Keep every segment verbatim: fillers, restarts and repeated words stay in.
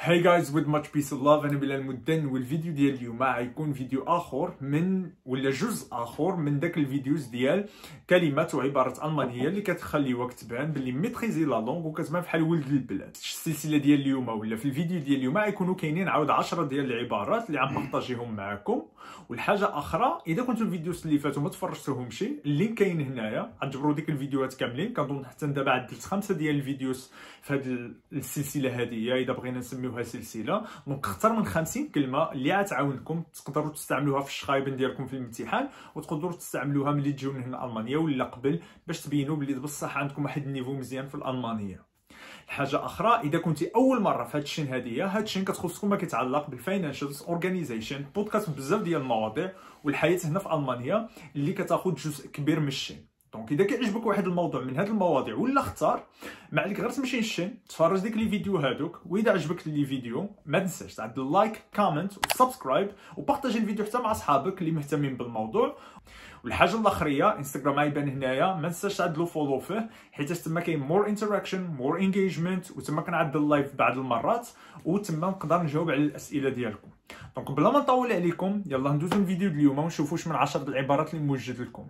Hey guys, with much peace and love. انا بلال مدن، والفيديو ديال اليوم غيكون فيديو اخر من ولا جزء اخر من داك الفيديوز ديال كلمات وعبارات المانيه اللي كتخليوك تبان باللي ميتريزي لا لونغ وكتبان بحال ولد البلاد. السلسله ديال اليوم ولا في الفيديو ديال اليوم غيكونوا كاينين عاود عشرة ديال العبارات اللي عم بارطاجيهم معكم. والحاجه اخرى، اذا كنتو الفيديوز اللي فاتوا ما تفرجتوهمش، اللينك كاين هنايا، غتجبروا ديك الفيديوهات كاملين. كنظن حتى دابا عدلت خمسه ديال الفيديوز في هذه السلسله هذه، اذا بغينا نسميوها سلسله. دونك اكثر من خمسين كلمه اللي غتعاونكم تقدروا تستعملوها في الشخايبن ديالكم في الامتحان، وتقدروا تستعملوها ملي تجيو من هنا المانيا ولا قبل، باش تبينوا بلي بصح عندكم واحد النيفو مزيان في الالمانيه. حاجه اخرى، اذا كنتي اول مره في هاد الشين هذه، هاد الشين كتخصكم ما كيتعلق بالفاينانشالز اورغانيزيشن، بودكاست بزاف ديال المواضيع والحياه هنا في المانيا اللي كتاخذ جزء كبير من الشين. دونك اذا كيعجبك واحد الموضوع من هاد المواضيع ولا اختار، ما عليك غير تمشي للشين تفرج ديك لي فيديو هادوك، واذا عجبك لي فيديو ما تنساش تعدل لايك كومنت وسبسكرايب وبارطاجي الفيديو حتى مع اصحابك اللي مهتمين بالموضوع. والحاجه الاخريه، انستغرام غيبان هنايا، ما تنساش تعدلوا فولو فيه، حيت تما كاين مور انتراكشن مور انجيجمنت، وتما كنعدل لايف بعض المرات، وتما نقدر نجاوب على الاسئله ديالكم. دونك بلا ما نطول عليكم، يلا ندوزو الفيديو ديال اليوم ونشوفوا واش من عشرة العبارات اللي موجد لكم.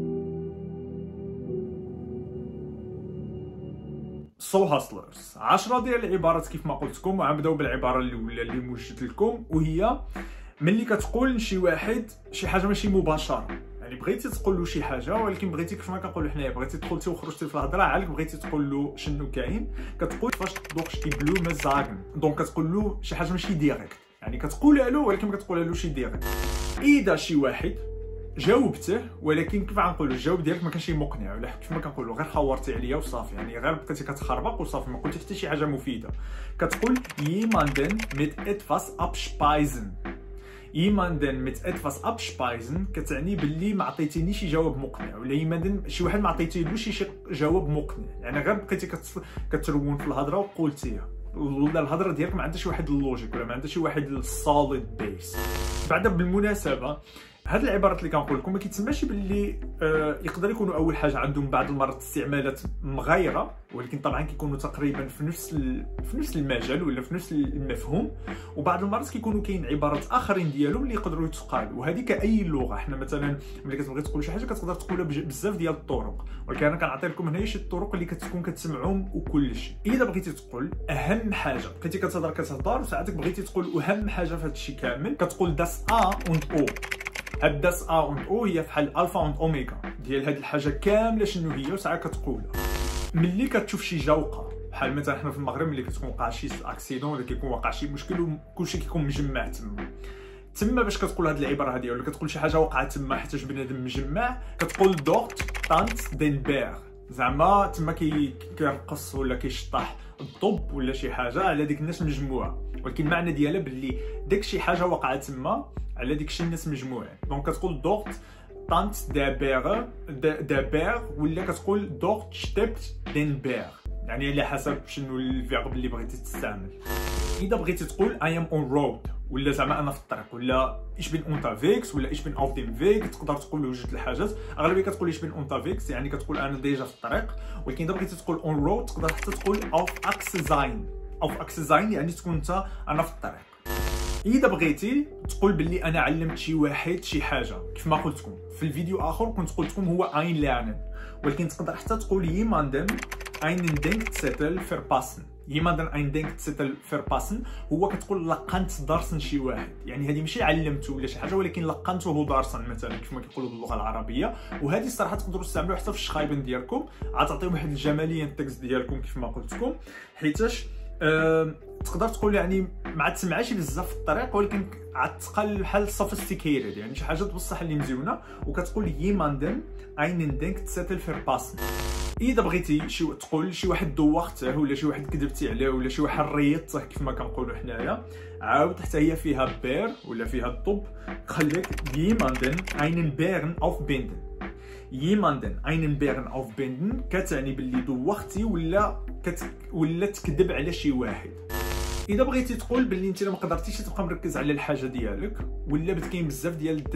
سو هاسلرز، عشرة ديال العبارات كيف ما قلت لكم، وغنبداو بالعباره الاولى اللي موجد لكم، وهي ملي كتقول لشي واحد شي حاجه ماشي مباشره. يعني بغيتي تقول له شي حاجه، ولكن بغيتي كيف ما كنقولوا حنايا، بغيتي دخلتي وخرجتي في الهضره عالك، بغيتي تقول له شنو كاين، كتقول فاش دوخ شتي بلو مزاغن. دونك كتقول له شي حاجه ماشي ديريكت، يعني كتقولها له ولكن ما كتقولها له شي ديريكت. اذا شي واحد جاوبته، ولكن كيف غنقولوا الجواب ديالك ما كانش مقنع، ولا كيف ما كنقولوا غير خورتي عليا وصافي، يعني غير بقيتي كتخربق وصافي، ما قلتي حتى شي حاجه مفيده. كتقول jemanden mit etwas abspeisen. jemanden mit etwas abspeisen كتعني باللي ما عطيتينيش شي جواب مقنع، ولا jemanden شي واحد ما عطيتيلوش شي جواب مقنع، يعني غير بقيتي كترون في الهضره وقلتيها، ولا الهضره ديالك ما عندهاش واحد اللوجيك، ولا ما عندهاش واحد السوليد بيس. بعدا بالمناسبه، هاد العبارات اللي كنقول لكم ما كيتسماش باللي آه يقدر يكونوا اول حاجه عندهم بعض المرات استعمالات مغايره، ولكن طبعا كيكونوا تقريبا في نفس ال... في نفس المجال ولا في نفس المفهوم، وبعض المرات كيكونوا كاين عبارات اخرين ديالهم اللي يقدروا يتقالوا. وهذه كاي لغه، حنا مثلا ملي كتبغي تقول شي حاجه كتقدر تقولها بزاف ديال الطرق، ولكن انا كنعطي لكم هنايا شي الطرق اللي كتكون كتسمعهم وكل شيء. اذا بغيتي تقول اهم حاجه، بقيتي كتهضر كتهضر وساعتك بغيتي تقول اهم حاجه في هذا الشيء كامل، كتقول داس ا اون او. هاد داس ا اون او هي فحال الفا اون اوميغا ديال هاد الحاجه كامله شنو هي، وساعات كتقولها. ملي كتشوف شي جوقه، بحال مثلا حنا في المغرب ملي كتكون وقع شي اكسيدون ولا كيكون وقع شي مشكل وكلشي كيكون مجمع تما، تما باش كتقول هاد العباره هادي، ولا كتقول شي حاجه وقعت تما حيت بنادم مجمع، كتقول دوغت طانت دين بير، زعما تما كيرقص ولا كيشطح الضب ولا شي حاجه على ديك الناس مجموعه، ولكن المعنى ديالها باللي داك شي حاجه وقعت تما على ديك شي الناس مجموعين. دونك كتقول دوغت طانت دا بير دا بير، ولا كتقول دوغت شتبت دين بير، يعني على حسب شنو الفيرب اللي بغيتي تستعمل. اذا بغيتي تقول اي ام اون رود، ولا زعما انا في الطريق، ولا ايش بين اونتافيكس، ولا ايش بين اوف ديم فيك، تقدر تقول له جوج الحاجات. اغلبيه كتقول ايش بين اونتافيكس، يعني كتقول انا ديجا في الطريق، ولكن اذا بغيتي تقول اون رود تقدر حتى تقول اوف اكس زاين. اوف اكس زاين يعني تكون انت انا في الطريق. اذا بغيتي تقول باللي انا علمت شي واحد شي حاجه، كيف ما قلت لكم في الفيديو اخر كنت قلت لكم هو اين ليرنن، ولكن تقدر حتى تقول jemanden einen Denkzettel verpassen. jemanden einen Denkzettel verpassen هو كتقول لقنت درس شي واحد، يعني هذه ماشي علمته ولا شي حاجه، ولكن لقنته درسا مثلا كيف ما كيقولوا باللغه العربيه. وهذه الصراحه تقدروا تستعملوها حتى في الشخايبن ديالكم، غتعطيو واحد الجماليه التكست ديالكم كيف ما قلت لكم، حيتاش أه تقدر تقول يعني ما تسمعش بزاف في الطريق، ولكن عتقل بحال سوفيستيكيتد، يعني شي حاجه بصح اللي مزيونه، وكتقول jemanden einen Denkzettel verpassen. اذا بغيتي شي تقول شي واحد دوختيه، ولا شي واحد كذبتي عليه، ولا شي واحد ريضته كيف ما كنقولوا حنايا، عاود حتى هي فيها بير ولا فيها الطب، خليك jemanden einen Bären aufbinden. jemanden einen Bären aufbinden كتعني باللي دوختي ولا كت... ولا تكذب على شي واحد. اذا بغيتي تقول باللي انت ما قدرتيش تبقى مركز على الحاجه ديالك، ولا بت كاين بزاف ديال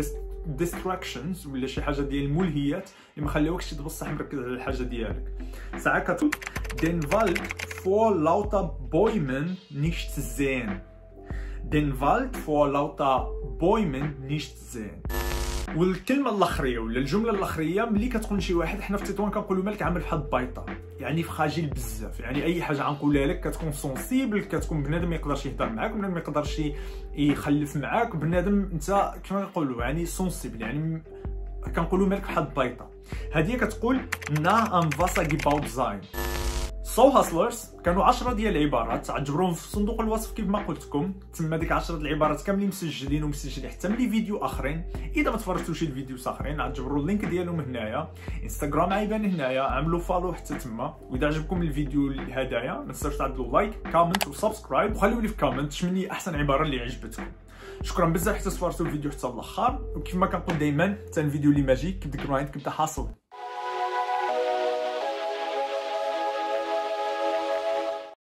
distractions ولا شي حاجه ديال الملهيات اللي ما خليوكش تبقى بصح مركز على الحاجه ديالك. ساعات كتقول den Wald vor lauter Bäumen nicht sehen. den Wald vor lauter Bäumen nicht sehen. والكلمه الاخريه ولا الجمله الاخريه ملي كتقول شي واحد، حنا في تطوان كنقولوا مالك عامل بحال البيطه، يعني فخاجيل بزاف، يعني اي حاجه غنقولها لك كتكون سونسيبل، كتكون بنادم ما يقدرش يهضر معاك، بنادم ما يقدرش يخلف معاك، بنادم انت كيما كنقولوا يعني سونسيبل، يعني كنقولوا مالك بحال البيطه. هذه كتقول نا ام فاسا gebaut sein. سو هاسلرز كانوا عشرة ديال العبارات، عجبروهم في صندوق الوصف كيف ما قلت لكم، تما ديك عشرة العبارات كاملين مسجلين ومسجلين حتى من لي فيديو اخرين. اذا ما تفرجتوش الفيديوز اخرين عجبروا اللينك ديالهم هنايا، انستغرام عيبان هنايا، عملوا فالو حتى تما. واذا عجبكم الفيديو هدايا ما تنساوش تعدلوا لايك كومنت وسبسكرايب، وخليوا لي في كومنت شمني احسن عباره اللي عجبتكم. شكرا بزاف حتى تفرجتوا الفيديو حتى الاخر، وكيف ما كنقول دائما حتى الفيديو اللي ماجي كيبدا كيبدا حاصل.